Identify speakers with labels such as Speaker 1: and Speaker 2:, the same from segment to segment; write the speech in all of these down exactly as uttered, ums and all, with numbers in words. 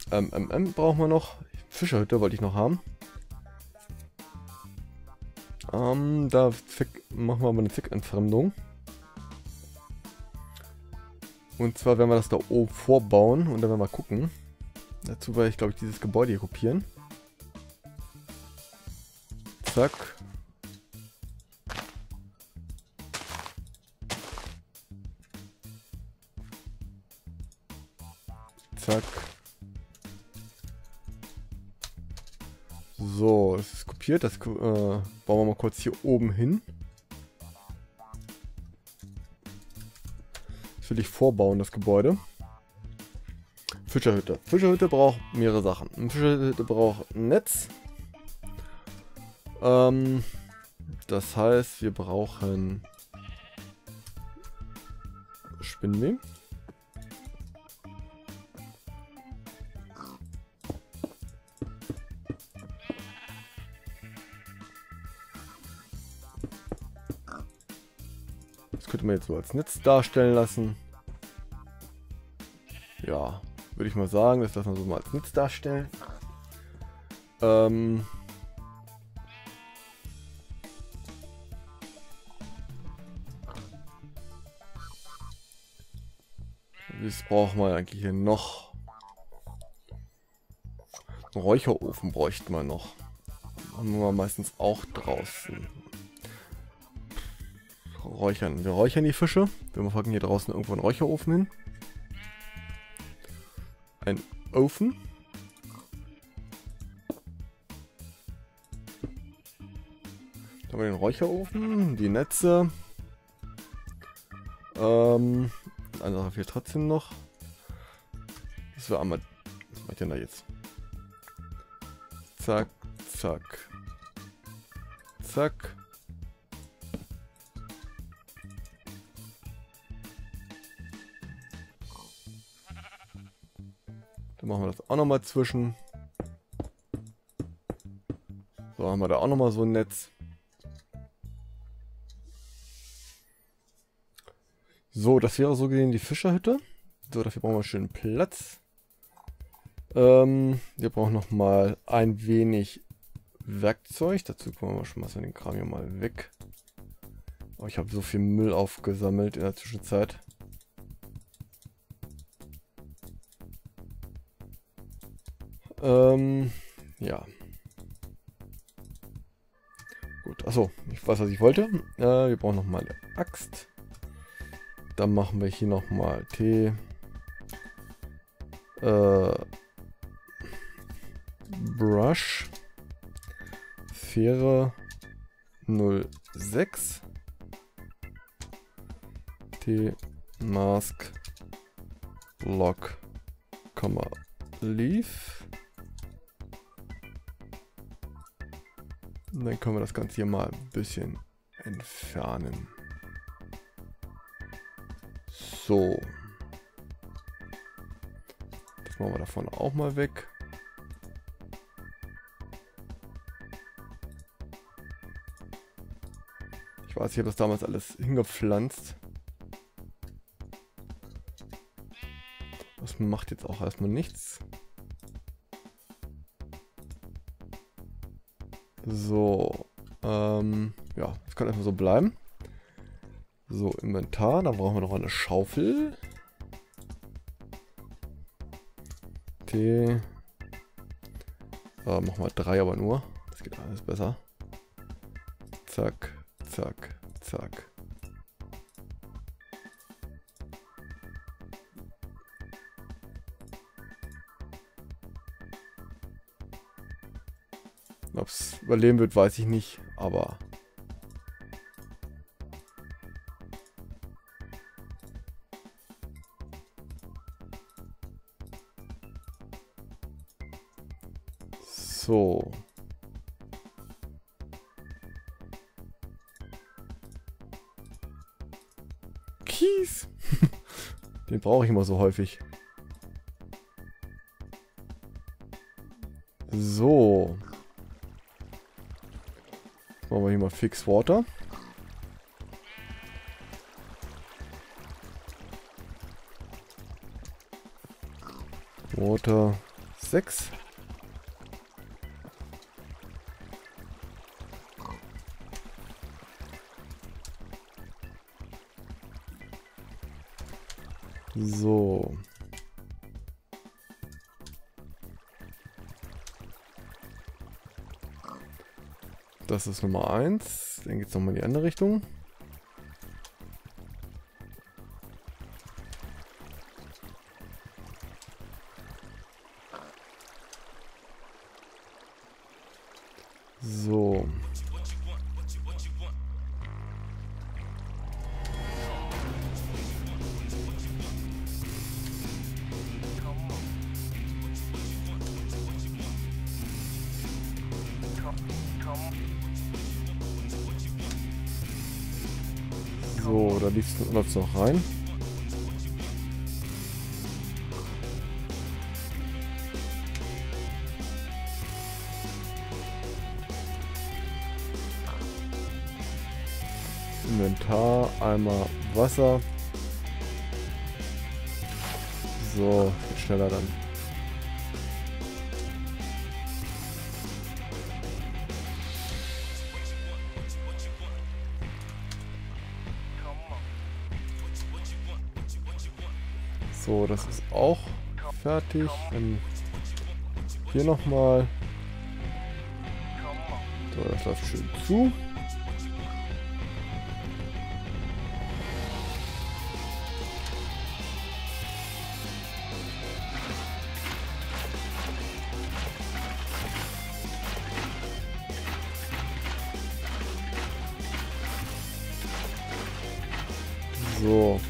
Speaker 1: Ähm, ähm, ähm, brauchen wir noch. Fischerhütte wollte ich noch haben. Ähm, da Zick, machen wir aber eine Zickentfremdung. Und zwar werden wir das da oben vorbauen und dann werden wir gucken. Dazu werde ich, glaube ich, dieses Gebäude hier kopieren. Zack. Zack. So, das ist kopiert. Das äh, bauen wir mal kurz hier oben hin. Das will ich vorbauen, das Gebäude. Fischerhütte. Fischerhütte braucht mehrere Sachen. Eine Fischerhütte braucht ein Netz. Ähm, das heißt, wir brauchen Spinnweben. Das könnte man jetzt so als Netz darstellen lassen. Ja, würde ich mal sagen, das lassen wir so mal als Netz darstellen. Ähm, Was brauchen wir eigentlich hier noch? Einen Räucherofen bräuchten wir noch. Haben wir meistens auch draußen. Räuchern. Wir räuchern die Fische. Wir packen hier draußen irgendwo einen Räucherofen hin. Ein Ofen. Dann haben wir den Räucherofen, die Netze. Ähm, eine Sache fehlt trotzdem noch. Das wäre einmal. Was macht denn da jetzt? Zack, zack. Zack. Dann machen wir das auch nochmal zwischen. So, haben wir da auch nochmal so ein Netz. So, das wäre so gesehen die Fischerhütte. So, dafür brauchen wir schön Platz. Ähm, wir brauchen nochmal ein wenig Werkzeug. Dazu können wir schon mal den Kram hier mal weg. Oh, ich habe so viel Müll aufgesammelt in der Zwischenzeit. Ähm, ja. Gut, achso, ich weiß, was ich wollte. Äh, wir brauchen nochmal eine Axt. Dann machen wir hier nochmal T. Äh, Brush. Sphäre null sechs. T. Mask. Block. Leaf. Und dann können wir das Ganze hier mal ein bisschen entfernen. So. Das machen wir davon auch mal weg. Ich weiß, ich habe das damals alles hingepflanzt. Das macht jetzt auch erstmal nichts. So. Ähm, ja, das kann erstmal so bleiben. So, Inventar. Dann brauchen wir noch eine Schaufel. T. Äh, machen wir drei aber nur. Das geht alles besser. Zack, zack, zack. Ob es überleben wird, weiß ich nicht, aber so. Kies. Den brauche ich immer so häufig. So. Machen wir hier mal Fix Water. Water sechs. So. Das ist Nummer eins. Dann geht es nochmal in die andere Richtung. So. So, da läuft es noch rein. Inventar, einmal Wasser. So, geht schneller dann. So, das ist auch fertig. Dann hier nochmal. So, das läuft schön zu. So.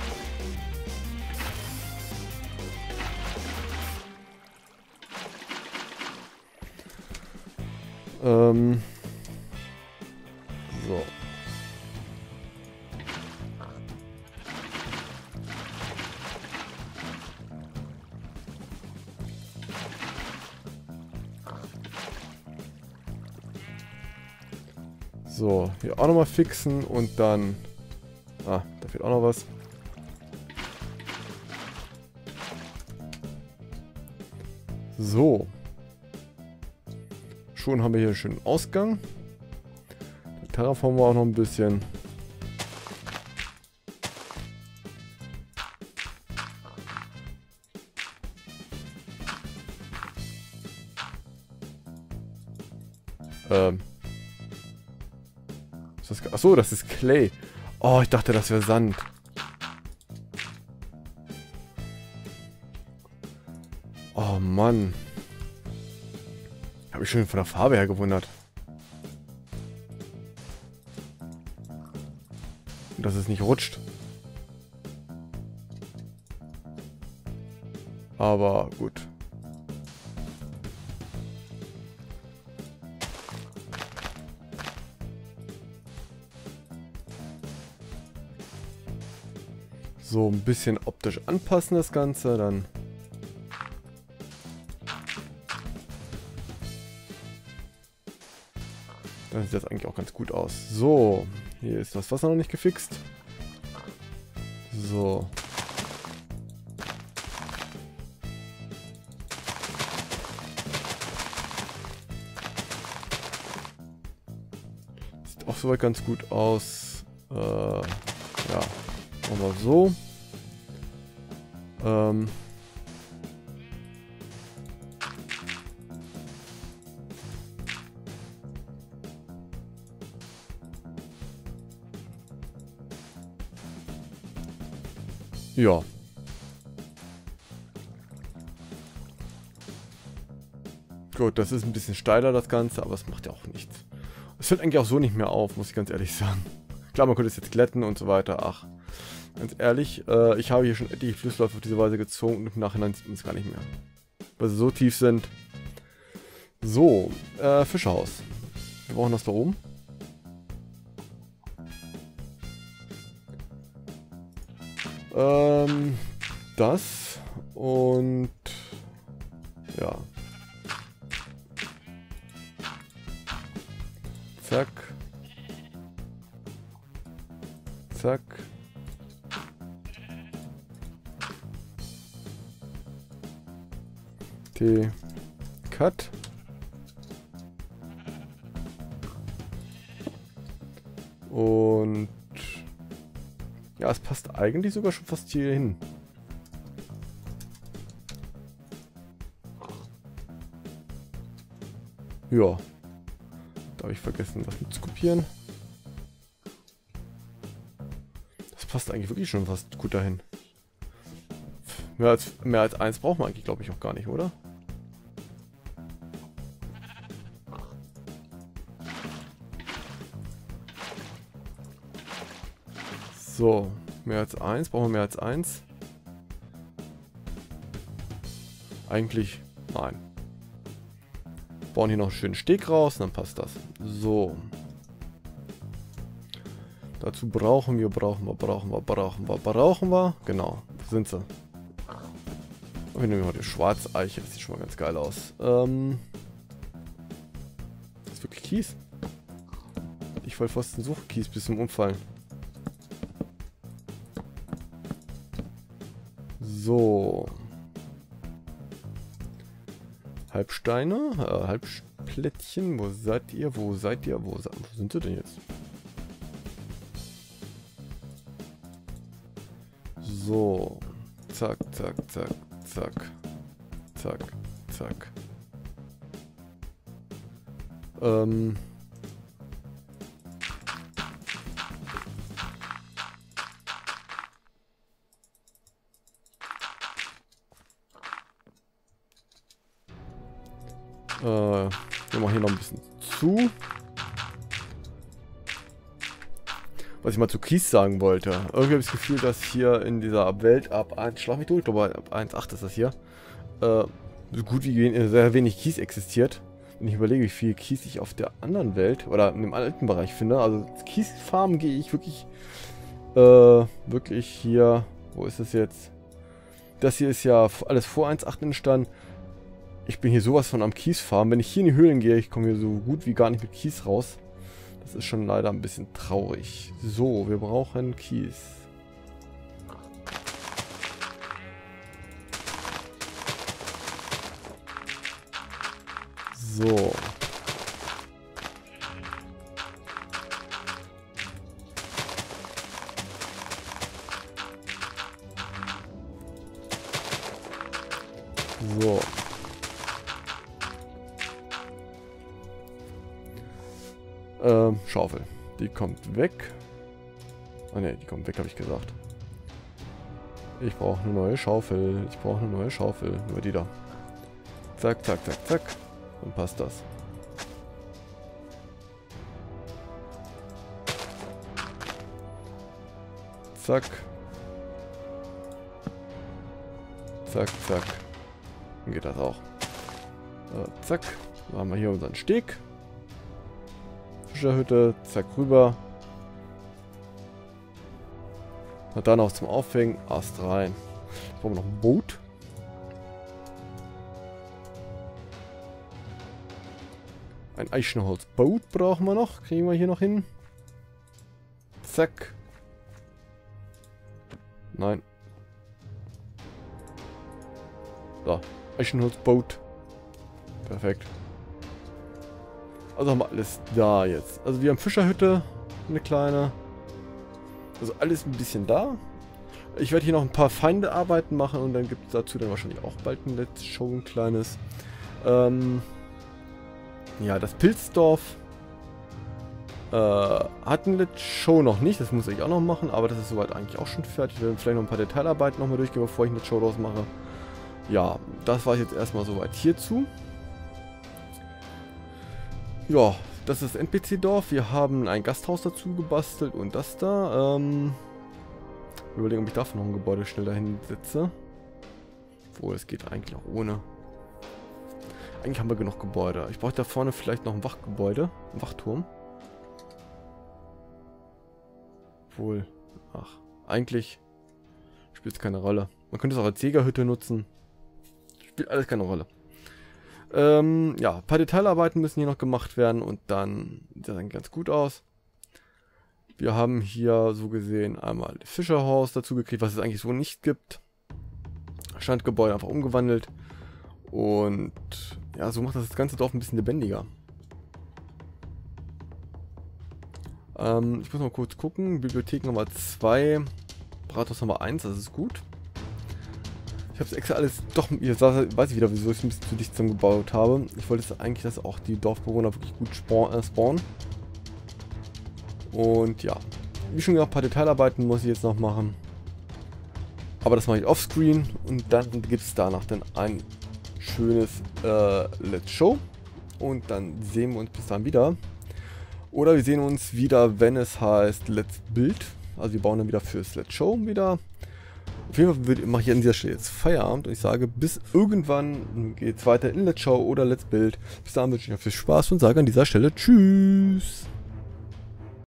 Speaker 1: Ähm. So. So, hier auch nochmal fixen und dann... Ah, da fehlt auch noch was. So. Schon haben wir hier einen schönen Ausgang. Die Terraform war auch noch ein bisschen. Ähm. Ist das, achso, das ist Clay. Oh, ich dachte, das wäre Sand. Oh Mann. Habe ich schon von der Farbe her gewundert. Und dass es nicht rutscht. Aber gut. So, ein bisschen optisch anpassen das Ganze, dann... Dann sieht das eigentlich auch ganz gut aus. So, hier ist das Wasser noch nicht gefixt. So. Sieht auch soweit ganz gut aus. Äh, ja, machen wir so. Ähm... Ja. Gut, das ist ein bisschen steiler, das Ganze, aber es macht ja auch nichts. Es fällt eigentlich auch so nicht mehr auf, muss ich ganz ehrlich sagen. Klar, man könnte es jetzt glätten und so weiter. Ach, ganz ehrlich, äh, ich habe hier schon etliche Flussläufe auf diese Weise gezogen und im Nachhinein sieht man es gar nicht mehr. Weil sie so tief sind. So, äh, Fischhaus. Wir brauchen das da oben. Ähm, das und ja. Zack. Zack. T. Cut. Und ja, es passt eigentlich sogar schon fast hier hin. Ja. Da habe ich vergessen, was mit zu kopieren. Das passt eigentlich wirklich schon fast gut dahin. Mehr als, mehr als eins braucht man eigentlich, glaube ich, auch gar nicht, oder? So, mehr als eins, brauchen wir mehr als eins? Eigentlich, nein. Bauen hier noch einen schönen Steg raus, dann passt das. So. Dazu brauchen wir, brauchen wir, brauchen wir, brauchen wir, brauchen wir. Genau, wo sind sie? Und wir nehmen heute Schwarzeiche, das sieht schon mal ganz geil aus. Ähm. Das ist wirklich Kies. Ich Vollpfosten suche Kies bis zum Umfallen. So. Halbsteine, äh, Halbplättchen, wo seid ihr, wo seid ihr, wo, se wo sind sie denn jetzt? So, zack, zack, zack, zack, zack, zack. Ähm. Äh, wir machen hier noch ein bisschen zu. Was ich mal zu Kies sagen wollte. Irgendwie habe ich das Gefühl, dass hier in dieser Welt ab eins, schlag mich durch, ich glaube ab eins Punkt acht ist das hier, äh, so gut wie wen sehr wenig Kies existiert. Wenn ich überlege, wie viel Kies ich auf der anderen Welt oder in dem alten Bereich finde. Also Kiesfarmen gehe ich wirklich, äh, wirklich hier, wo ist das jetzt? Das hier ist ja alles vor eins Punkt acht entstanden. Ich bin hier sowas von am Kiesfarmen. Wenn ich hier in die Höhlen gehe, ich komme hier so gut wie gar nicht mit Kies raus. Das ist schon leider ein bisschen traurig. So, wir brauchen Kies. So. So. Ähm, Schaufel. Die kommt weg. Ah ne, die kommt weg, habe ich gesagt. Ich brauche eine neue Schaufel. Ich brauche eine neue Schaufel. Nur die da. Zack, zack, zack, zack. Dann passt das. Zack. Zack, zack. Dann geht das auch. Äh, zack. Dann haben wir hier unseren Steg. Fischerhütte. Zack, rüber. Und dann auch zum Aufhängen. Ast rein. Jetzt brauchen wir noch ein Boot. Ein Eichenholzboot brauchen wir noch. Kriegen wir hier noch hin. Zack. Nein. So. Eichenholzboot. Perfekt. Also haben wir alles da jetzt. Also wir haben Fischerhütte. Eine kleine. Also alles ein bisschen da. Ich werde hier noch ein paar Feindearbeiten machen und dann gibt es dazu dann wahrscheinlich auch bald ein Let's Show, ein kleines. Ähm... Ja, das Pilzdorf äh, hat ein Let's Show noch nicht, das muss ich auch noch machen, aber das ist soweit eigentlich auch schon fertig. Wir werden vielleicht noch ein paar Detailarbeiten nochmal durchgehen, bevor ich ein Let's Show draus mache. Ja, das war jetzt erstmal soweit hierzu. Ja, das ist das N P C-Dorf. Wir haben ein Gasthaus dazu gebastelt und das da. Ähm, überlegen, ob ich dafür noch ein Gebäude schnell dahin setze. Obwohl, es geht eigentlich auch ohne. Eigentlich haben wir genug Gebäude. Ich brauche da vorne vielleicht noch ein Wachgebäude. Ein Wachturm. Obwohl. Ach. Eigentlich spielt es keine Rolle. Man könnte es auch als Jägerhütte nutzen. Spielt alles keine Rolle. Ähm, ja, ein paar Detailarbeiten müssen hier noch gemacht werden. Und dann sieht das eigentlich ganz gut aus. Wir haben hier so gesehen einmal das Fischerhaus dazu gekriegt, was es eigentlich so nicht gibt. Standgebäude einfach umgewandelt. Und ja, so macht das, das ganze Dorf ein bisschen lebendiger. Ähm, ich muss mal kurz gucken. Bibliothek Nummer zwei. Rathaus Nummer eins, das ist gut. Ich habe es extra alles doch, jetzt weiß ich wieder, wieso ich es ein bisschen zu dicht zusammengebaut habe. Ich wollte jetzt eigentlich, dass auch die Dorfbewohner wirklich gut spawnen. Und ja, wie schon gesagt, ein paar Detailarbeiten muss ich jetzt noch machen. Aber das mache ich offscreen und dann gibt es danach dann ein schönes äh, Let's Show. Und dann sehen wir uns bis dann wieder. Oder wir sehen uns wieder, wenn es heißt Let's Build. Also wir bauen dann wieder fürs Let's Show wieder. Auf jeden Fall mache ich an dieser Stelle jetzt Feierabend und ich sage, bis irgendwann geht es weiter in Let's Show oder Let's Build. Bis dahin wünsche ich euch viel Spaß und sage an dieser Stelle Tschüss.